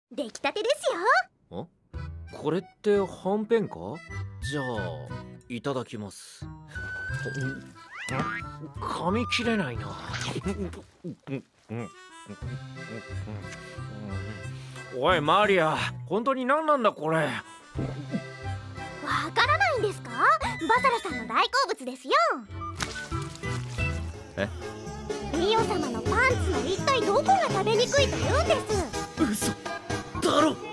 出来たてですよ。 これってはんぺんか？じゃあいただきます。噛み切れないな。おいマリア、本当に何なんだこれ。 わからないんですか？バサラさんの大好物ですよ。ミオ様のパンツの一体どこが食べにくいと言うんです？ 嘘だろ。